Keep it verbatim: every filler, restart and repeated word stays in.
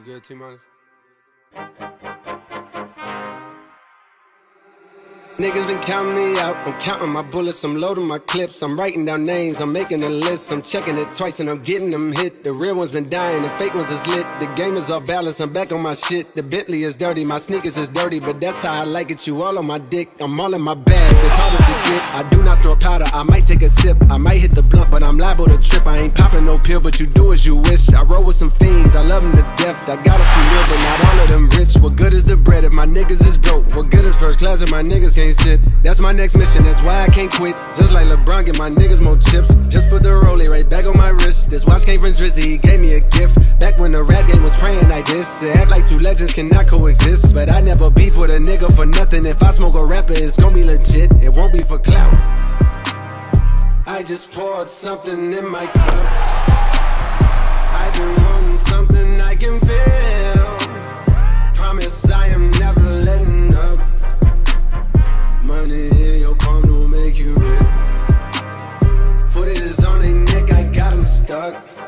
You good, T-Minus? Niggas been counting me out, I'm counting my bullets, I'm loading my clips, I'm writing down names, I'm making a list, I'm checking it twice and I'm getting them hit. The real ones been dying, the fake ones is lit, the game is off balance, I'm back on my shit. The Bentley is dirty, my sneakers is dirty, but that's how I like it, you all on my dick, I'm all in my bag, it's hard as it get. I do not store powder, I might take a sip, I might hit the blunt, but I'm liable to trip. I ain't popping no pill, but you do as you wish. I roll with some fiends, I love them to death, I got a few mil, but not all of them rich. What good is the bread if my niggas is broke? What good is first class if my niggas can't sit? That's my next mission, that's why I can't quit. Just like LeBron, get my niggas more chips. Just put the rollie right back on my wrist. This watch came from Drizzy, he gave me a gift. Back when the rap game was praying like this. They act like two legends cannot coexist. But I never beef with a nigga for nothing. If I smoke a rapper, it's gon' be legit. It won't be for clout. I just poured something in my cup. I've been wanting something I can feel. Promise I am never letting up. Money in your palm don't make you real. Put it on their neck, I got them stuck.